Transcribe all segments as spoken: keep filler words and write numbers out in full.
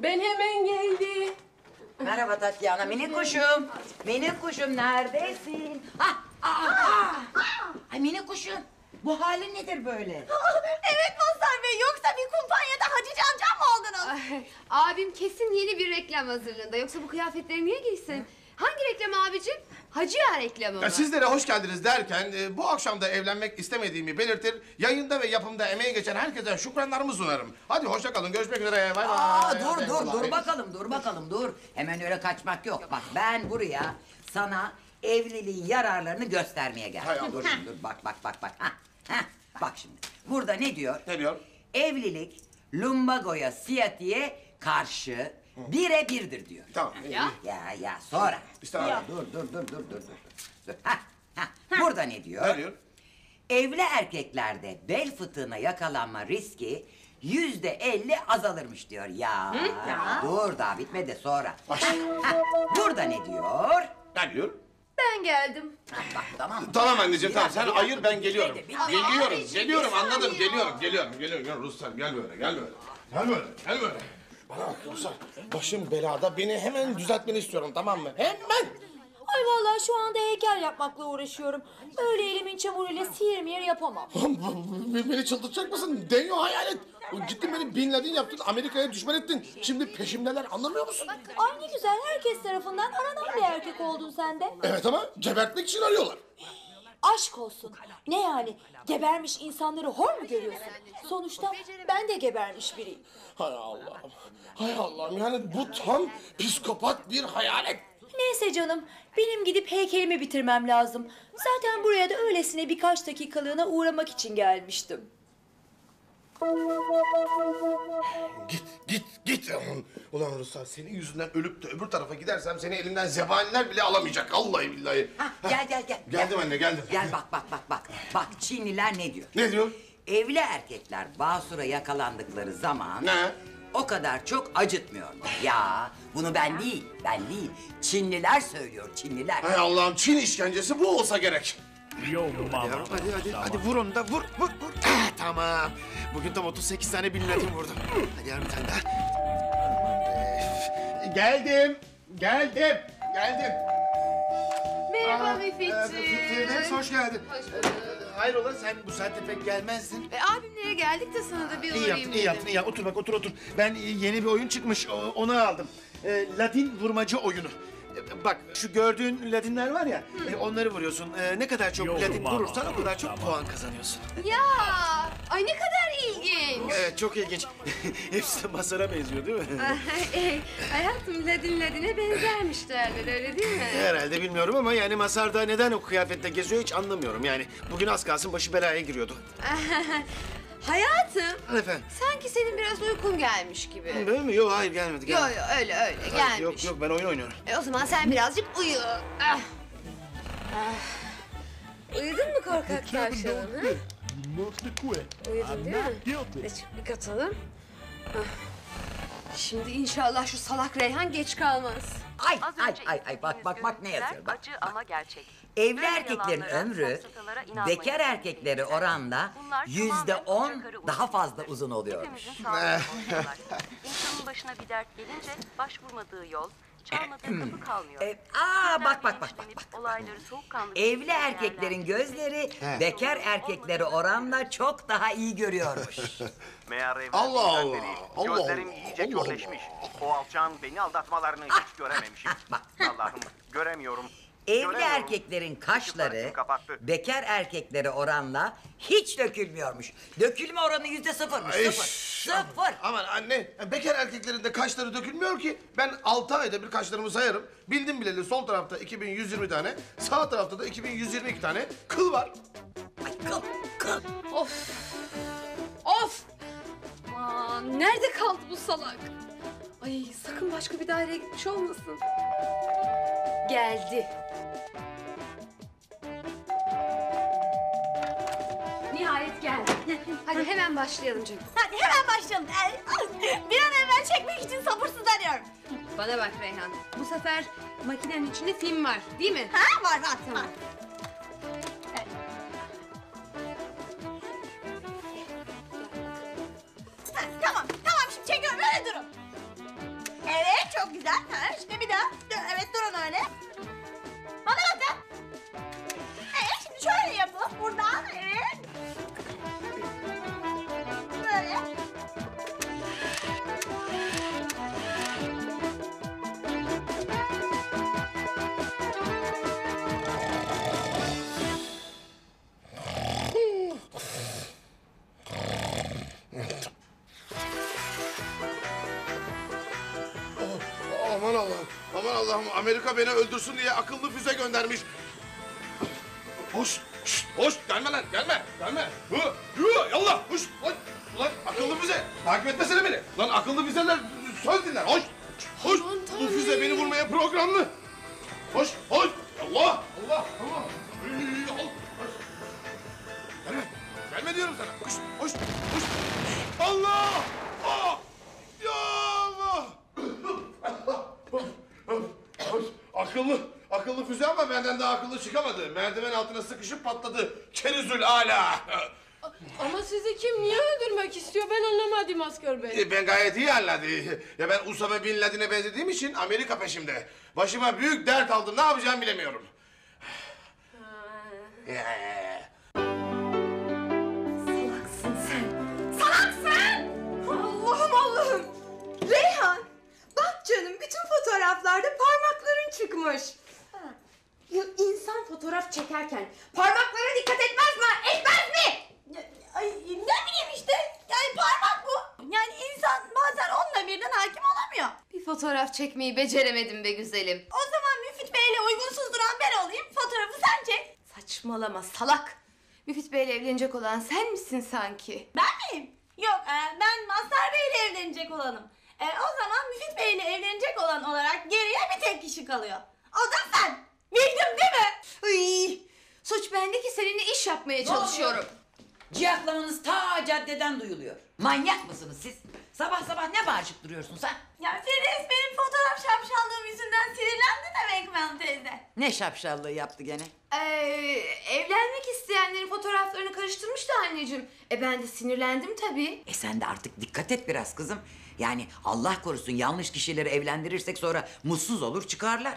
Ben hemen geldim. Merhaba Tatyana, minik kuşum. Minik kuşum neredesin? Ah, ah, ah. Ay minik kuşum, bu halin nedir böyle? Evet Mazhar Bey, yoksa bir kumpanyada Hacı Camcam mı oldunuz? Ay, abim kesin yeni bir reklam hazırlığında. Yoksa bu kıyafetleri niye giysin? Hangi reklam abicim? Hacı ya reklamı mı? Ya sizlere hoş geldiniz derken e, bu akşam da evlenmek istemediğimi belirtir. Yayında ve yapımda emeği geçen herkese şükranlarımı sunarım. Hadi hoşça kalın, görüşmek üzere. Bay bay. Aa, dur dur Eyvallah. dur bakalım, dur bakalım, dur. Hemen öyle kaçmak yok. Bak ben buraya sana evliliğin yararlarını göstermeye geldim. Hay Allah. Dur şimdi, dur bak bak bak bak. Hah, hah. Bak şimdi, burada ne diyor? Ne diyor? Evlilik lumbagoya, siyatiye karşı bire birdir diyor. Tamam. Ya. Ya ya sonra. İşte Ya, abi. dur dur dur dur dur dur. Hah, hah. Burada ne diyor? Ne diyor? Evli erkeklerde bel fıtığına yakalanma riski yüzde elli azalırmış diyor. Ya, Ya. dur daha bitmedi sonra. Hah, hah. Burada ne diyor? Ne diyor? Ben geldim. Hah, bak tamam mı? Tamam anneciğim, Bir tamam. dakika, Sen bir ayır, dakika. ben geliyorum. Bitmedi, bitmedi. Geliyorum, Abiciğim, geliyorum. bir Anladım, saniye. geliyorum, geliyorum, geliyorum. Gel Ruslar, gel böyle, gel böyle. Gel böyle, gel böyle. Bana bak Ruslar, başım belada. Beni hemen düzeltmeni istiyorum, tamam mı? Hemen! Ay vallahi şu anda heykel yapmakla uğraşıyorum. Öyle elimin çamuruyla sihir mihir yapamam. Beni çıldırtacak mısın? Deniyor hayalet. Gittin beni Bin Laden yaptın, Amerika'ya düşman ettin. Şimdi peşimdeler, anlamıyor musun? Ay ne güzel, herkes tarafından aranan bir erkek oldun sen de. Evet ama gebertmek için arıyorlar. Aşk olsun. Ne yani? Gebermiş insanları hor mu görüyorsun? Sonuçta ben de gebermiş biriyim. Hay Allah'ım, hay Allah'ım. Yani bu tam psikopat bir hayalet. Neyse canım, benim gidip heykelimi bitirmem lazım. Zaten buraya da öylesine birkaç dakikalığına uğramak için gelmiştim. Git, git, git. Ulan Ruslar, senin yüzünden ölüp de öbür tarafa gidersem seni elimden zebaniler bile alamayacak. Vallahi billahi. Hah, gel gel gel. Geldim gel. anne, geldim. Gel bak bak bak bak. Bak Çinliler ne diyor? Ne diyor? Evli erkekler basura yakalandıkları zaman Ne? o kadar çok acıtmıyorlar. Ya bunu ben değil, ben değil. Çinliler söylüyor, Çinliler. Hay Allah'ım, Çin işkencesi bu olsa gerek. Yo mama. Yavrum hadi hadi hadi vur onu da vur vur vur. Ah, tamam. Bugün tam otuz sekiz tane Bin Laden vurdum. Hadi yavrum bir tane daha. Geldim, geldim, geldim. Merhaba Aa, Müfitciğim. e, Firdevs, hoş geldin. Hoş bulduk. Hayrola sen bu saatte pek gelmezdin. E, abimlere geldik de sana da bir İyi uğrayayım yaptın, iyi dedim. yaptın, iyi yaptın. Otur bak, otur, otur. Ben e, yeni bir oyun çıkmış, o- onu aldım. E, Ladin vurmacı oyunu. E, bak, şu gördüğün Ladinler var ya, e, onları vuruyorsun. E, ne kadar çok Yo, Ladin mama. vurursan o kadar çok Tamam. puan kazanıyorsun. Ya, ay ne kadar ilginç. Evet, çok ilginç. Hepsi de Masar'a benziyor değil mi? Ay, hayatım Ladin Ladin'e benzermiş derler, öyle değil mi? Herhalde bilmiyorum ama yani Masar'da neden o kıyafette geziyor hiç anlamıyorum. Yani bugün az kalsın başı belaya giriyordu. Hayatım, Efendim? sanki senin biraz uykun gelmiş gibi. Böyle mi? Yok, hayır gelmedi. Yo gelmedi. yo öyle öyle Hayır, gelmiş. Yok yok, ben oyun oynuyorum. E, o zaman sen birazcık uyu. Ah. Ah. Uyudun mu korkak tavşanım? ha? Uyudun değil mi? Geç bir katalım. Ah. Şimdi inşallah şu salak Reyhan geç kalmaz. Ay Az ay önce ay ay bak bak bak ne görüntüler yazıyor bak. acı bak. ama gerçek. Evli Böyle erkeklerin yalanlara, ömrü safsatalara inanmayın. bekar erkeklere oranla Bunlar yüzde tamamen on çıkarı daha fazla usulüdür. uzun oluyormuş. Hepimizin sağlığını bozuyorlar. İnsanın başına bir dert gelince başvurmadığı yol, çalmadığı kapı kalmıyor. E, aa bak bak bak bak Bilinçlenip bak. Olayları soğukkanlı bir Evli şekilde erkeklerin gözleri He. bekar erkekleri oranla çok daha iyi görüyormuş. Meğer Allah Allah, evlendiğinden beri Allah gözlerim Allah, iyice Allah körleşmiş. O alçağın beni aldatmalarını hiç görememişim. Allah'ım göremiyorum. Evli göremiyorum. erkeklerin kaşları Işıkları kapattı. bekar erkekleri oranla hiç dökülmüyormuş. Dökülme oranı yüzde sıfırmış. Ay, Sıfır. şş, Sıfır. Aman anne, bekar erkeklerin de kaşları dökülmüyor ki. Ben altı ayda bir kaşlarımı sayarım. Bildim bileli sol tarafta iki bin yüz yirmi tane, sağ tarafta da iki bin yüz yirmi iki tane kıl var. Ay kıl kıl. Of. Of. Aman nerede kaldı bu salak? Ay sakın başka bir daireye gitmiş olmasın. Geldi. Nihayet geldi. Hadi hemen başlayalım canım. Hadi hemen başlayalım. Ay, bir an evvel çekmek için sabırsızlanıyorum. Bana bak Reyhan. Bu sefer makinenin içinde film var, değil mi? Ha var var tamam. Ha, tamam tamam şimdi çekiyorum öyle durun. çok güzel. Ha, şimdi bir daha. Evet, durun öyle. Bana bakın. Evet, şimdi şöyle yapın. Buradan, evet. Böyle. Aman Allah'ım, aman Allah'ım. Amerika beni öldürsün diye akıllı füze göndermiş. Hoş, şşt, hoş. Gelme lan, gelme, gelme. Hı, hı, yallah, hoş, hoş. Ulan akıllı füze, takip etmesene beni. Lan akıllı füzeler söz dinler, hoş. Hoş, bu füze beni vurmaya programlı. Hoş, hoş. Allah, Allah, Allah. Üy, al, hoş. Gelme, gelme diyorum sana. Hoş, hoş, hoş. Allah! Ah! Ya Allah! Akıllı, akıllı füze ama benden daha akıllı çıkamadı. Merdiven altına sıkışıp patladı. Kerizül ala. Ama sizi kim niye öldürmek istiyor ben anlamadım asker bey. E, Ben gayet iyi anladım. Ya ben Usama Bin Laden'e benzediğim için Amerika peşimde. Başıma büyük dert aldım. Ne yapacağımı bilemiyorum. Salaksın sen. Salaksın! Allah'ım Allah'ım. Reyhan, bak canım bütün fotoğraflarda parmakların çıkmış. Ya insan fotoğraf çekerken parmaklara dikkat etmez mi? Etmez mi? Ay, ne bileyim işte. Yani parmak bu. Yani insan bazen onunla birden hakim olamıyor. Bir fotoğraf çekmeyi beceremedim be güzelim. O zaman Müfit Bey'le uygunsuz duran ben olayım. Fotoğrafı sen çek. Saçmalama salak. Müfit Bey'le evlenecek olan sen misin sanki? Ben miyim? Yok, e, ben Mazhar Bey'le evlenecek olanım. E, o zaman Müfit Bey'le evlenecek olan olarak geriye bir tek kişi kalıyor. O da sen. Bildim değil mi? Uy, suç bende ki seninle iş yapmaya çalışıyorum. Ciyaklamanız ta caddeden duyuluyor. Manyak mısınız siz? Sabah sabah ne bağırışıp duruyorsun sen? Ya Firdevs benim fotoğraf şapşallığım yüzünden sinirlendi demek mi hanım teyze? Ne şapşallığı yaptı gene? Ee, evlenmek isteyenlerin fotoğraflarını karıştırmıştı anneciğim. E ben de sinirlendim tabii. E sen de artık dikkat et biraz kızım. Yani Allah korusun yanlış kişileri evlendirirsek sonra mutsuz olur çıkarlar.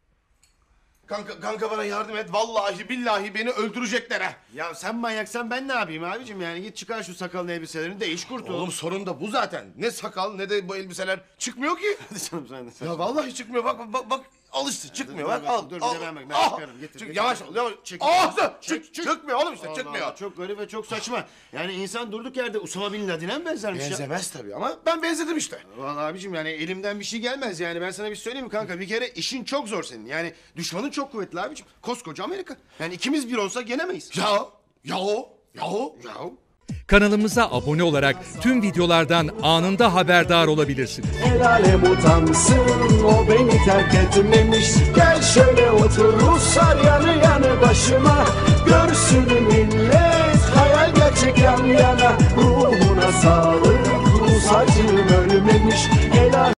Kanka, kanka bana yardım et. Vallahi billahi beni öldürecekler ha. Ya sen manyaksan ben ne yapayım abicim yani git çıkar şu sakalın elbiselerini değiş kurtul. Oğlum sorun da bu zaten. Ne sakal ne de bu elbiseler çıkmıyor ki. Hadi canım sen de sen. Ya vallahi çıkmıyor. Bak bak bak alıştı çıkmıyor. dur, Bak dur, al. dur, bir al. de ben bak, ben Ah! çıkarım, getir, Çık, getir. yavaş ol yavaş. Çek, Ah! çek, Çık, çek. çıkmıyor oğlum işte Allah çıkmıyor. Allah, çok garip ve çok saçma. Yani insan durduk yerde Usama Bin Laden'e mi benzermiş ya? Benzemez tabii ama ben benzedim işte. Vallahi abicim yani elimden bir şey gelmez yani ben sana bir söyleyeyim mi kanka bir kere işin çok zor senin yani düşmanın çok kuvvetli abicim koskoca Amerika yani ikimiz bir olsak yenemeyiz. Ya ya o ya o Ya Kanalımıza abone olarak tüm videolardan anında haberdar olabilirsiniz. El alem utansın o beni terk etmemiş. Gel şöyle otur Ruslar yanı yanı başıma. Görsün millet hayal gerçek yan yana.